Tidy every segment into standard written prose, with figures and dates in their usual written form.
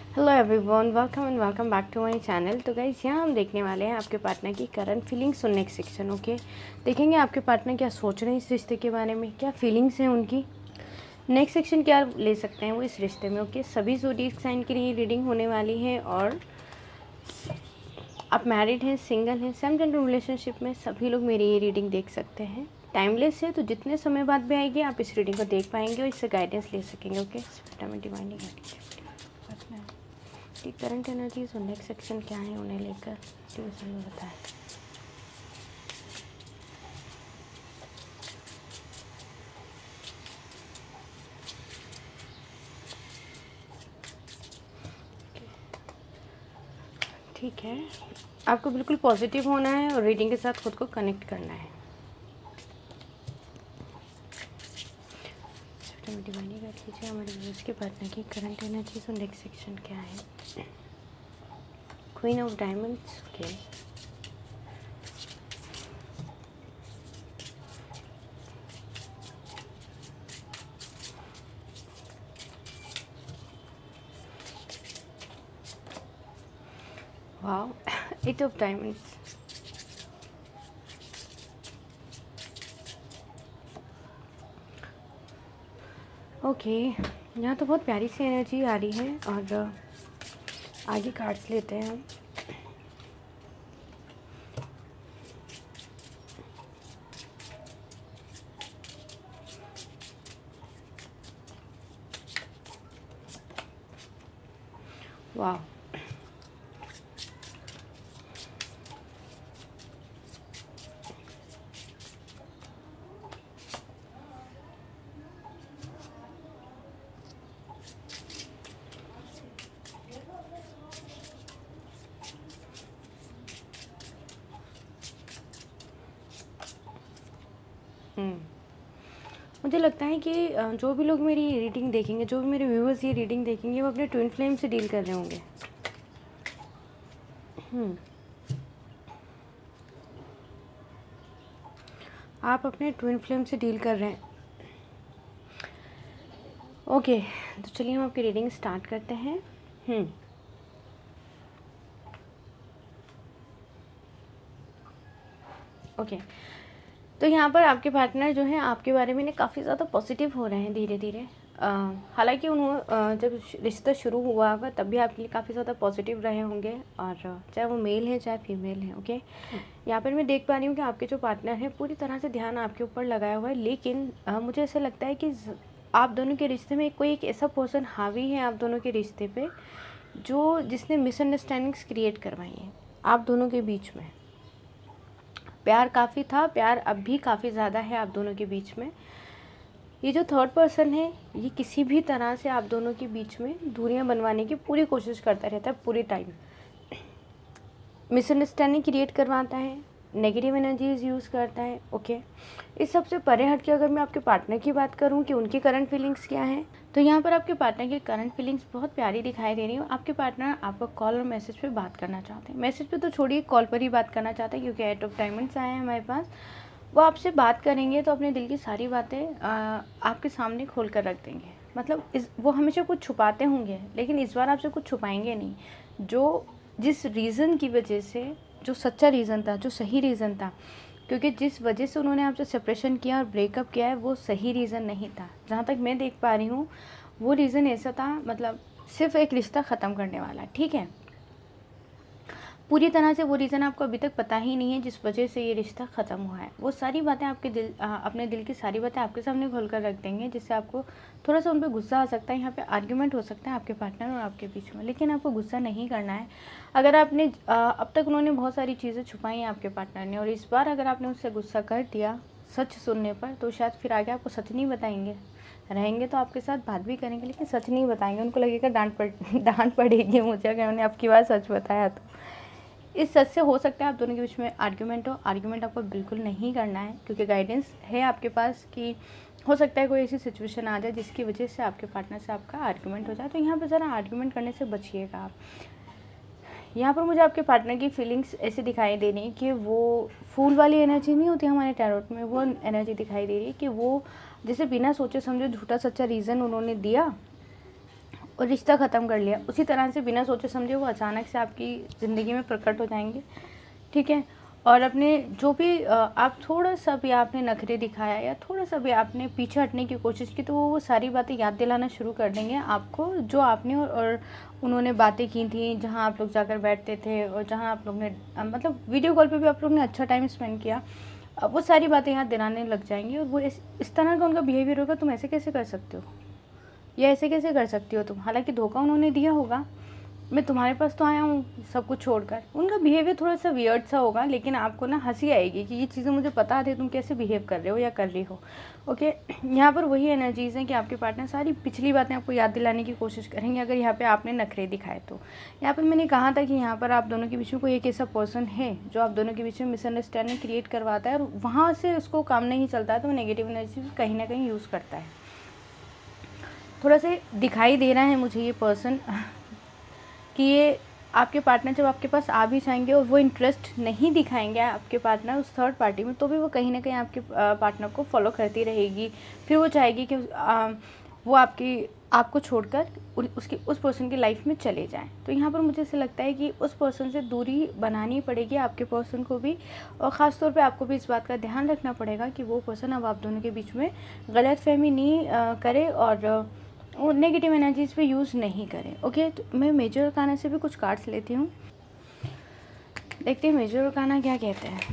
Hello everyone, welcome and welcome back to my channel. तो guys, यहाँ हम देखने वाले हैं आपके पार्टनर की करंट फीलिंग्स और नेक्स्ट सेक्शन। ओके, देखेंगे आपके पार्टनर क्या सोच रहे हैं इस रिश्ते के बारे में, क्या फीलिंग्स हैं उनकी, नेक्स्ट सेक्शन क्या ले सकते हैं वो इस रिश्ते में। ओके, सभी ज़ोडिएक साइन के लिए रीडिंग होने वाली है और आप मैरिड हैं, सिंगल हैं, सेम जेंडर रिलेशनशिप में, सभी लोग मेरी ये रीडिंग देख सकते हैं। टाइमलेस है, तो जितने समय बाद भी आएगी आप इस रीडिंग को देख पाएंगे और इससे गाइडेंस ले सकेंगे। ओके, डिवाइनिंग की करंट एनर्जीज और नेक्स्ट सेक्शन क्या है उन्हें लेकर ट्यूशन में बताएं। ठीक है, आपको बिल्कुल पॉजिटिव होना है और रीडिंग के साथ खुद को कनेक्ट करना है। डिवाइनिंग कर लीजिए हमारे व्यूअर्स के पार्टनर की करंट एनर्जीज और नेक्स्ट सेक्शन क्या है। Queen of diamonds. Okay, wow, 8 of diamonds. Okay, यहाँ तो बहुत प्यारी सी एनर्जी आ रही है और आगे कार्ड्स लेते हैं हम। वाह, मुझे लगता है कि जो भी लोग मेरी रीडिंग देखेंगे, जो भी मेरे व्यूअर्स ये रीडिंग देखेंगे, वो अपने ट्विन फ्लेम से डील कर रहे होंगे। आप अपने ट्विन फ्लेम से डील कर रहे हैं। ओके, तो चलिए हम आपकी रीडिंग स्टार्ट करते हैं। ओके, तो यहाँ पर आपके पार्टनर जो है आपके बारे में काफ़ी ज़्यादा पॉजिटिव हो रहे हैं धीरे धीरे। हालांकि उन्होंने जब रिश्ता शुरू हुआ होगा तब भी आपके लिए काफ़ी ज़्यादा पॉजिटिव रहे होंगे, और चाहे वो मेल है चाहे फीमेल है। ओके, यहाँ पर मैं देख पा रही हूँ कि आपके जो पार्टनर है पूरी तरह से ध्यान आपके ऊपर लगाया हुआ है, लेकिन मुझे ऐसा लगता है कि आप दोनों के रिश्ते में कोई एक ऐसा पर्सन हावी है आप दोनों के रिश्ते पे, जिसने मिसअंडरस्टैंडिंग्स क्रिएट करवाई हैं आप दोनों के बीच में। प्यार काफ़ी था, प्यार अब भी काफ़ी ज़्यादा है आप दोनों के बीच में। ये जो थर्ड पर्सन है ये किसी भी तरह से आप दोनों के बीच में दूरियां बनवाने की पूरी कोशिश करता रहता है, पूरी टाइम मिसअंडरस्टैंडिंग क्रिएट करवाता है, नेगेटिव एनर्जीज यूज़ करता है। ओके, इस सबसे परे हट के अगर मैं आपके पार्टनर की बात करूं कि उनकी करंट फीलिंग्स क्या हैं, तो यहाँ पर आपके पार्टनर की करंट फीलिंग्स बहुत प्यारी दिखाई दे रही है। आपके पार्टनर आपको कॉल और मैसेज पे बात करना चाहते हैं। मैसेज पे तो छोड़िए, कॉल पर ही बात करना चाहते हैं, क्योंकि 8 ऑफ डायमंड्स आए हैं हमारे पास। वो आपसे बात करेंगे तो अपने दिल की सारी बातें आपके सामने खोल कर रख देंगे। मतलब वो हमेशा कुछ छुपाते होंगे, लेकिन इस बार आपसे कुछ छुपाएंगे नहीं। जिस रीज़न की वजह से, जो सच्चा रीज़न था, जो सही रीज़न था, क्योंकि जिस वजह से उन्होंने आपसे सेपरेशन किया और ब्रेकअप किया है वो सही रीज़न नहीं था। जहाँ तक मैं देख पा रही हूँ वो रीज़न ऐसा था, मतलब सिर्फ एक रिश्ता ख़त्म करने वाला। ठीक है, पूरी तरह से वो रीज़न आपको अभी तक पता ही नहीं है जिस वजह से ये रिश्ता ख़त्म हुआ है। वो सारी बातें अपने दिल की सारी बातें आपके सामने खोल कर रख देंगे, जिससे आपको थोड़ा सा उन पर गुस्सा आ सकता है। यहाँ पे आर्ग्यूमेंट हो सकता है आपके पार्टनर और आपके बीच में, लेकिन आपको गुस्सा नहीं करना है। अगर आपने अब तक उन्होंने बहुत सारी चीज़ें छुपाई हैं आपके पार्टनर ने, और इस बार अगर आपने उससे गुस्सा कर दिया सच सुनने पर, तो शायद फिर आगे आपको सच नहीं बताएंगे। रहेंगे तो आपके साथ बात भी करेंगे, लेकिन सच नहीं बताएंगे। उनको लगेगा डांट पड़ेगी मुझे अगर उन्होंने आपकी बात सच बताया तो। इस सच से हो सकता है आप दोनों के बीच में आर्ग्यूमेंट हो। आर्ग्यूमेंट आपको बिल्कुल नहीं करना है, क्योंकि गाइडेंस है आपके पास कि हो सकता है कोई ऐसी सिचुएशन आ जाए जिसकी वजह से आपके पार्टनर से आपका आर्ग्यूमेंट हो जाए। तो यहाँ पर ज़रा आर्ग्यूमेंट करने से बचिएगा आप। यहाँ पर मुझे आपके पार्टनर की फीलिंग्स ऐसे दिखाई दे रही है कि वो फूल वाली एनर्जी नहीं होती हमारे टैरोट में, वो एनर्जी दिखाई दे रही है कि वो जैसे बिना सोचे समझे झूठा सच्चा रीज़न उन्होंने दिया और रिश्ता ख़त्म कर लिया, उसी तरह से बिना सोचे समझे वो अचानक से आपकी ज़िंदगी में प्रकट हो जाएंगे, ठीक है। और अपने जो भी आप थोड़ा सा भी आपने नखरे दिखाया या थोड़ा सा भी आपने पीछे हटने की कोशिश की, तो वो सारी बातें याद दिलाना शुरू कर देंगे आपको, जो आपने और उन्होंने बातें की थी, जहाँ आप लोग जाकर बैठते थे और जहाँ आप लोग ने मतलब वीडियो कॉल पे भी आप लोग ने अच्छा टाइम स्पेंड किया। अब वो सारी बातें याद दिलाने लग जाएंगी और वो इस तरह का उनका बिहेवियर होगा, तुम ऐसे कैसे कर सकते हो, या ऐसे कैसे कर सकती हो तुम, हालांकि धोखा उन्होंने दिया होगा, मैं तुम्हारे पास तो आया हूँ सब कुछ छोड़कर। उनका बिहेवियर थोड़ा सा वियर्ड सा होगा, लेकिन आपको ना हंसी आएगी कि ये चीज़ें मुझे पता थी, तुम कैसे बिहेव कर रहे हो या कर रही हो, ओके। यहाँ पर वही एनर्जीज़ हैं कि आपके पार्टनर सारी पिछली बातें आपको याद दिलाने की कोशिश करेंगे, अगर यहाँ पे आपने नखरे दिखाए तो। यहाँ पर मैंने कहा था कि यहाँ पर आप दोनों के बीच में कोई एक ऐसा पर्सन है जो आप दोनों के बीच में मिसअंडरस्टैंडिंग क्रिएट करवाता है, और वहाँ से उसको काम नहीं चलता है, तो वो नेगेटिव एनर्जी कहीं ना कहीं यूज़ करता है। थोड़ा सा दिखाई दे रहा है मुझे ये पर्सन कि ये आपके पार्टनर जब आपके पास आ भी जाएंगे और वो इंटरेस्ट नहीं दिखाएंगे आपके पार्टनर उस थर्ड पार्टी में, तो भी वो कहीं ना कहीं आपके पार्टनर को फॉलो करती रहेगी। फिर वो चाहेगी कि वो आपको छोड़कर उस पर्सन की लाइफ में चले जाएं। तो यहाँ पर मुझे ऐसा लगता है कि उस पर्सन से दूरी बनानी पड़ेगी आपके पर्सन को भी, और ख़ास तौर पे आपको भी इस बात का ध्यान रखना पड़ेगा कि वो पर्सन अब आप दोनों के बीच में गलतफहमी नहीं करे और नेगेटिव एनर्जीज़ पे यूज़ नहीं करें, ओके। तो मैं मेजर अरकाना से भी कुछ कार्ड्स लेती हूँ, देखते हैं मेजर अरकाना क्या कहते हैं।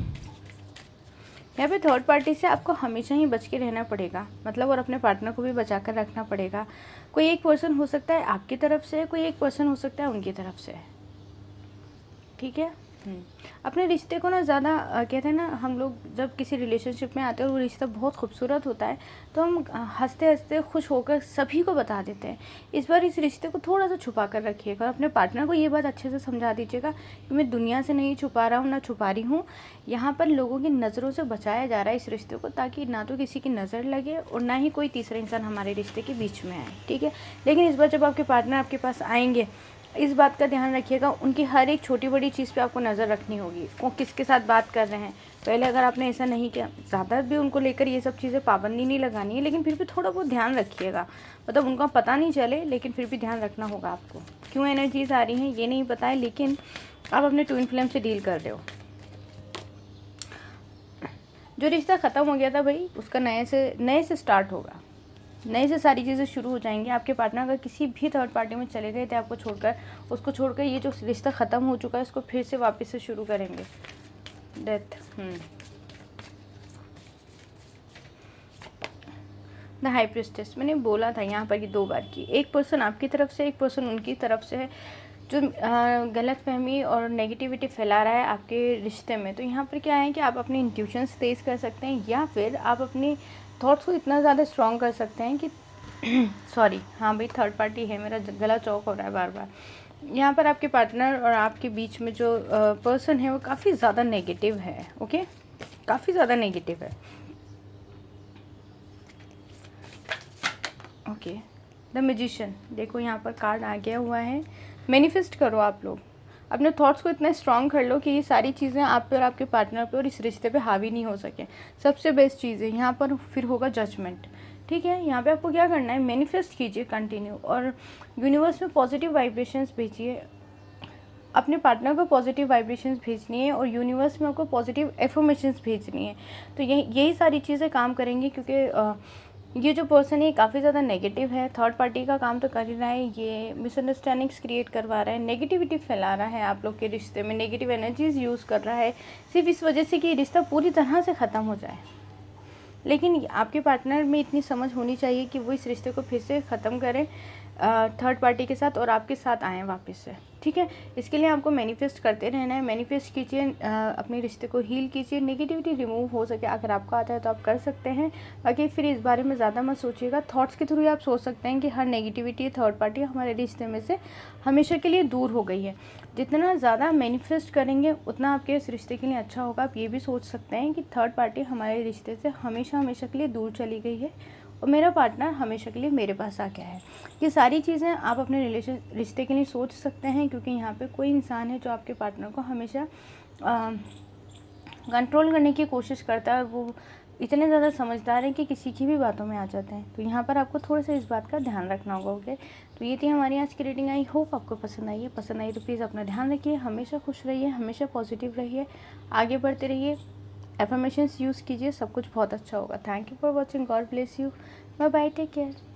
यहाँ पे थर्ड पार्टी से आपको हमेशा ही बच के रहना पड़ेगा, मतलब, और अपने पार्टनर को भी बचा कर रखना पड़ेगा। कोई एक पर्सन हो सकता है आपकी तरफ से, कोई एक पर्सन हो सकता है उनकी तरफ से, ठीक है। अपने रिश्ते को ना ज़्यादा कहते हैं ना, हम लोग जब किसी रिलेशनशिप में आते हैं और वो रिश्ता बहुत खूबसूरत होता है, तो हम हंसते हंसते खुश होकर सभी को बता देते हैं। इस बार इस रिश्ते को थोड़ा सा छुपा कर रखिएगा, और अपने पार्टनर को ये बात अच्छे से समझा दीजिएगा कि मैं दुनिया से नहीं छुपा रहा हूँ, ना छुपा रही हूँ, यहाँ पर लोगों की नज़रों से बचाया जा रहा है इस रिश्ते को, ताकि ना तो किसी की नज़र लगे और ना ही कोई तीसरा इंसान हमारे रिश्ते के बीच में आए, ठीक है। लेकिन इस बार जब आपके पार्टनर आपके पास आएंगे, इस बात का ध्यान रखिएगा, उनकी हर एक छोटी बड़ी चीज़ पे आपको नज़र रखनी होगी, वो किसके साथ बात कर रहे हैं। पहले अगर आपने ऐसा नहीं किया, ज़्यादा भी उनको लेकर ये सब चीज़ें पाबंदी नहीं लगानी है, लेकिन फिर भी थोड़ा बहुत ध्यान रखिएगा, मतलब उनका पता नहीं चले, लेकिन फिर भी ध्यान रखना होगा आपको। क्यों एनर्जीज आ रही हैं ये नहीं पता है, लेकिन आप अपने ट्विन फ्लेम से डील कर रहे हो। जो रिश्ता ख़त्म हो गया था भाई, उसका नए से स्टार्ट होगा, नए से सारी चीज़ें शुरू हो जाएंगी। आपके पार्टनर अगर किसी भी थर्ड पार्टी में चले गए थे आपको छोड़कर, उसको छोड़कर ये जो रिश्ता ख़त्म हो चुका है उसको फिर से वापस से शुरू करेंगे। डेथ, द हाई प्रीस्टेस, मैंने बोला था यहाँ पर कि 2 बार की, एक पर्सन आपकी तरफ से, एक पर्सन उनकी तरफ से है, जो गलतफहमी और नेगेटिविटी फैला रहा है आपके रिश्ते में। तो यहाँ पर क्या है कि आप अपनी इंट्यूशंस तेज़ कर सकते हैं, या फिर आप अपनी थॉट्स को इतना ज़्यादा स्ट्रॉन्ग कर सकते हैं कि सॉरी, हाँ भाई थर्ड पार्टी है, मेरा गला चौक हो रहा है बार बार। यहाँ पर आपके पार्टनर और आपके बीच में जो पर्सन है वो काफ़ी ज़्यादा नेगेटिव है, ओके, काफ़ी ज़्यादा नेगेटिव है, ओके। द मैजिशियन, देखो यहाँ पर कार्ड आ गया हुआ है। मैनिफेस्ट करो, आप लोग अपने थॉट्स को इतना स्ट्रॉन्ग कर लो कि ये सारी चीज़ें आप पे और आपके पार्टनर पे और इस रिश्ते पे हावी नहीं हो सके। सबसे बेस्ट चीज़ है यहाँ पर, फिर होगा जजमेंट, ठीक है। यहाँ पे आपको क्या करना है, मैनिफेस्ट कीजिए कंटिन्यू, और यूनिवर्स में पॉजिटिव वाइब्रेशंस भेजिए, अपने पार्टनर को पॉजिटिव वाइब्रेशंस भेजनी है और यूनिवर्स में आपको पॉजिटिव एफर्मेशंस भेजनी है। तो यही सारी चीज़ें काम करेंगी, क्योंकि ये जो पर्सन है काफ़ी ज़्यादा नेगेटिव है, थर्ड पार्टी का काम तो कर ही रहा है, ये मिसअंडरस्टैंडिंग्स क्रिएट करवा रहा है, नेगेटिविटी फैला रहा है आप लोग के रिश्ते में, नेगेटिव एनर्जीज़ यूज़ कर रहा है, सिर्फ इस वजह से कि ये रिश्ता पूरी तरह से ख़त्म हो जाए। लेकिन आपके पार्टनर में इतनी समझ होनी चाहिए कि वो इस रिश्ते को फिर से ख़त्म करें थर्ड पार्टी के साथ और आपके साथ आएँ वापस से, ठीक है। इसके लिए आपको मैनिफेस्ट करते रहना है, मैनिफेस्ट कीजिए, अपने रिश्ते को हील कीजिए, नेगेटिविटी रिमूव हो सके, अगर आपको आता है तो आप कर सकते हैं। बाकी फिर इस बारे में ज़्यादा मत सोचिएगा, थॉट्स के थ्रू आप सोच सकते हैं कि हर नेगेटिविटी थर्ड पार्टी हमारे रिश्ते में से हमेशा के लिए दूर हो गई है। जितना ज़्यादा मैनिफेस्ट करेंगे उतना आपके इस रिश्ते के लिए अच्छा होगा। आप ये भी सोच सकते हैं कि थर्ड पार्टी हमारे रिश्ते से हमेशा के लिए दूर चली गई है और मेरा पार्टनर हमेशा के लिए मेरे पास आ गया है। ये सारी चीज़ें आप अपने रिश्ते के लिए सोच सकते हैं, क्योंकि यहाँ पे कोई इंसान है जो आपके पार्टनर को हमेशा कंट्रोल करने की कोशिश करता है, वो इतने ज़्यादा समझदार हैं कि किसी की भी बातों में आ जाते हैं। तो यहाँ पर आपको थोड़ा सा इस बात का ध्यान रखना होगा। ओके, तो ये थी हमारी आज की रीडिंग। आई होप आपको पसंद आई है। पसंद आई तो प्लीज़ अपना ध्यान रखिए, हमेशा खुश रहिए, हमेशा पॉजिटिव रहिए, आगे बढ़ते रहिए, एफर्मेशंस यूज़ कीजिए, सब कुछ बहुत अच्छा होगा। Thank you for watching. God bless you. Bye bye, take care.